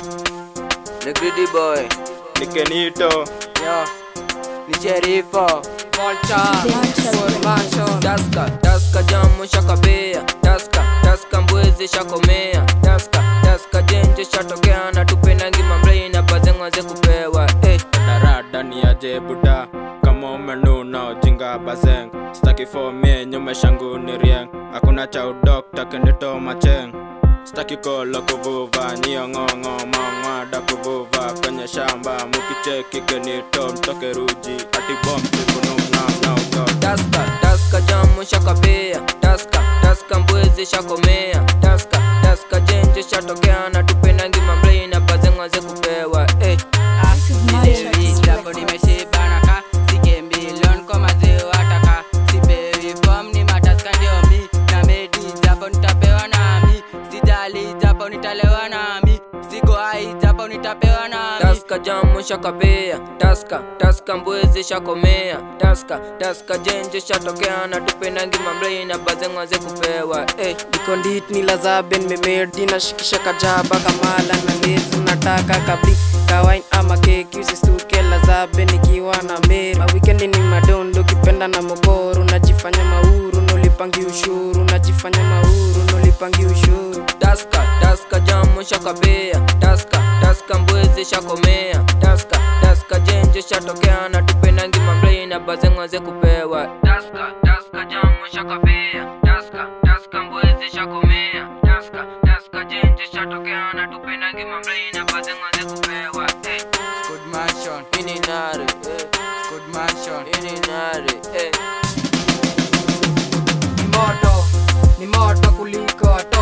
The greedy boy, the Kenito, yeah, the Sheriffo, Vulture, Daska jamu shakabea, Daska mbwezi shakomea, Daska jenje shatokea na tupenangi mamrei na bazengo ze kupewa, Darada ni aje buda, kama umenuna ujinga bazeng, staki for me nyume shangu ni rieng, hakuna cha udokta Kenito macheng. Staki kolo kuvuva, niyo ngongo mangwada kuvuva kwenye shamba, mukicheki Kenito mtoke ruji, ati bomb siku no. Daska jamu shakabea, Daska mbwezi shakomea, Daska jenje shatokea na tupenangi mamrei na bazengo ze kupewa, Japo nimeshiba na ka sike mbilion kwa maziwa taka sipewi form ni mataska ndio mi na medi japo nitapewa nami sijali japo nitalewa nami sigo hai japo nitapewa nami Daska jamu shakabea, Daska mbwezi shakomea, Daska jenje shatokea na tupenangi mamrei na bazengo ze kupewa, Dikondit ni lazaben memedi na shikisha kajaba kamala na lezu nataka kabri kawain ama keki usistuke lazaben ikiwa na meri. Weekendi ni madondo kipenda na mogoro najifanya mauru nolipangi ushuru najifanya mauru nolipangi ushuru. Daska jamu shakabea, Daska mbwezi shakomea, Daska jenje shatokea na tupenangi mamrei na bazengo ze kupewa, Daska jamu shakabea, Daska mbwezi shakomea, Daska jenje shatokea na tupenangi mamrei na bazengo ze kupewa, Good mansion ini nare, good mansion ini nare, Ni moto kuliko